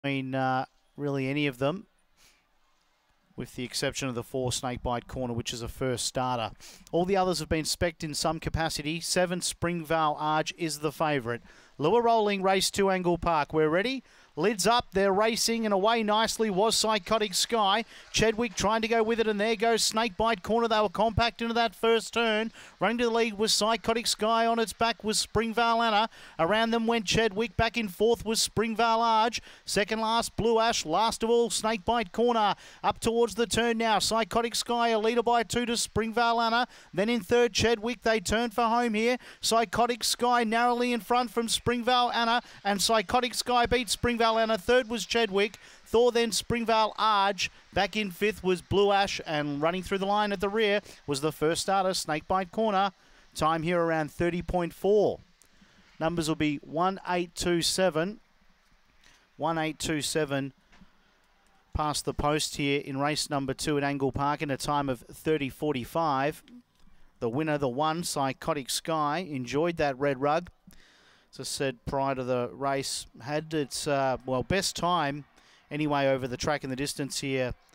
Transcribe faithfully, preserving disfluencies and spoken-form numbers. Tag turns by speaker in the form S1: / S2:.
S1: mean, uh, really any of them, with the exception of the four Snakebite Corner, which is a first starter. All the others have been spec'd in some capacity. Seven Springvale Arch is the favourite. Lure rolling, race two, Angle Park. We're ready. Lids up, they're racing and away nicely was Psychotic Sky. Chedwick trying to go with it, and there goes Snakebite Corner. They were compact into that first turn. Running to the lead was Psychotic Sky. On its back was Springvale Anna. Around them went Chedwick. Back in fourth was Springvale Arch. Second last, Blue Ash. Last of all, Snakebite Corner. Up towards the turn now. Psychotic Sky, a leader by two to Springvale Anna. Then in third, Chedwick. They turn for home here. Psychotic Sky narrowly in front from Springvale Anna, and Psychotic Sky beat Springvale Anna. Third was Chedwick. Thor, then Springvale Arch. Back in fifth was Blue Ash, and running through the line at the rear was the first starter, Snakebite Corner. Time here around thirty point four. Numbers will be one eight two seven. one eight two seven past the post here in race number two at Angle Park in a time of thirty forty-five. The winner, the one, Psychotic Sky, enjoyed that red rug. As I said prior to the race, had its, uh, well, best time anyway over the track and the distance here